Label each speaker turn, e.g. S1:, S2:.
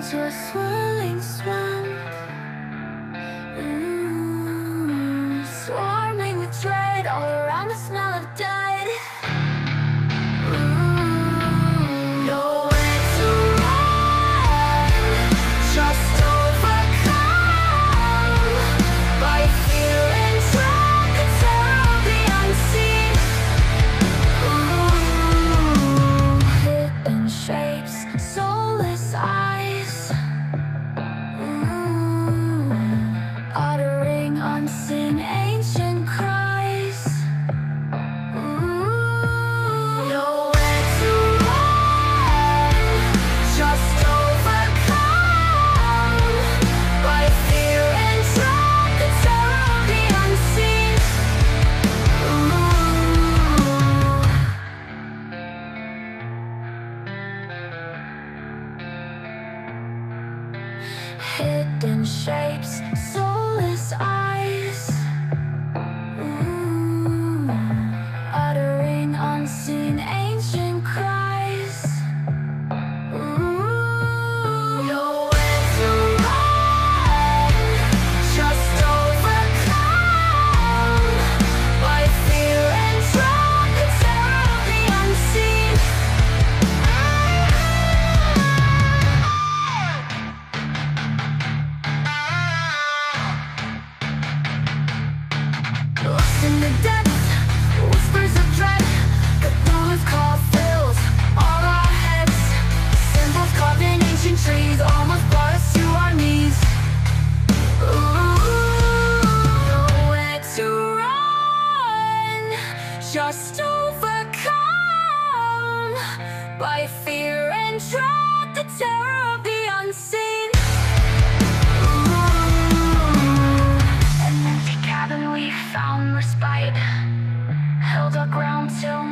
S1: into a swirling swamp, swarming with dread, all around the smell of dead. Nowhere to run, just overcome by fear and dread, the terror of the unseen. Hidden shapes, soulless eyes, uttering unseen ancient cries. Nowhere to run, just overcome by fear and dread, the terror of the unseen. Hidden shapes, soulless eyes, uttering unseen ancient cries. Nowhere to run, just overcome by fear and dread, the terror of the unseen. Lost in the depths, whispers of dread, Cthulhu's call fills all our heads. Symbols carved in ancient trees almost brought us to our knees. Nowhere to run, just overcome by fear and dread, the terror of the unseen. An empty cabin, we found respite, held our ground till